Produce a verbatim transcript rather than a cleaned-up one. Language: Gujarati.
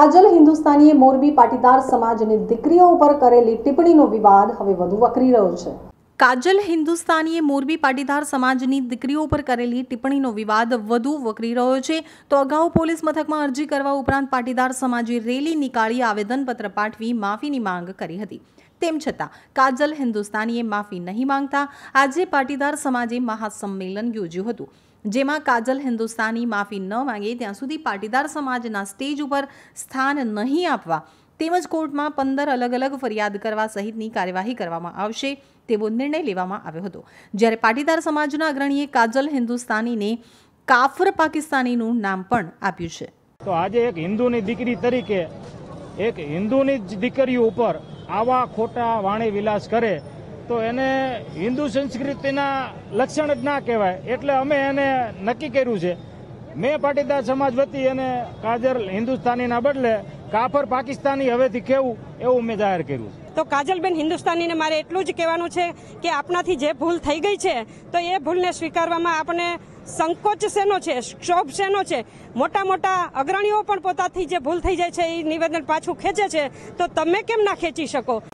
કાજલ હિન્દુસ્તાનીએ મોરબી પાટીદાર સમાજની દીકરીઓ ઉપર કરેલી ટિપ્પણીનો વિવાદ હવે વધુ વકરી રહ્યો છે। કાજલ હિન્દુસ્તાનીએ મોરબી પાટીદાર સમાજની દીકરીઓ પર કરેલી ટિપ્પણીનો વિવાદ વધુ વકરી રહ્યો છે। તો અગાઉ પોલીસ મથકમાં અરજી કરવા ઉપરાંત પાટીદાર સમાજે રેલી નીકાળી આવેદનપત્ર પાઠવી માફીની માંગ કરી હતી। તેમ છતાં કાજલ હિન્દુસ્તાનીએ માફી નહીં માંગતા આજે પાટીદાર સમાજે મહાસંમેલન યોજ્યું હતું, જેમાં કાજલ હિન્દુસ્તાની માફી ન માંગે ત્યાં સુધી પાટીદાર સમાજના સ્ટેજ ઉપર સ્થાન નહીં આપવા તેમજ કોર્ટમાં પંદર અલગ અલગ ફરિયાદ કરવા સહિતની કાર્યવાહી કરવામાં આવશે તેવો નિર્ણય લેવામાં આવ્યો હતો। જ્યારે પાટીદાર સમાજના અગ્રણીએ કાજલ હિન્દુસ્તાનીને કાફર પાકિસ્તાનીનું નામ પણ આપ્યું છે। તો આજે એક હિન્દુની દીકરી તરીકે એક હિન્દુની જ દીકરીઓ ઉપર આવા ખોટા વાણી વિલાસ કરે તો એને હિન્દુ સંસ્કૃતિના લક્ષણ જ ના કહેવાય। એટલે અમે એને નક્કી કર્યું છે, મેં પાટીદાર સમાજ વતી એને કાજલ હિન્દુસ્તાનીના બદલે કાફર પાકિસ્તાની હવેથી કહેવું એવું મેં જાહેર કર્યું છે। તો કાજલબેન હિન્દુસ્તાનીને મારે એટલું જ કહેવાનું છે કે આપણાથી જે ભૂલ થઈ ગઈ છે તો એ ભૂલને સ્વીકારવામાં આપણે સંકોચ શેનો છે, ક્ષોભ શેનો છે। મોટા મોટા અગ્રણીઓ પણ પોતાથી જે ભૂલ થઈ જાય છે એ નિવેદન પાછું ખેંચે છે, તો તમે કેમ ના ખેંચી શકો?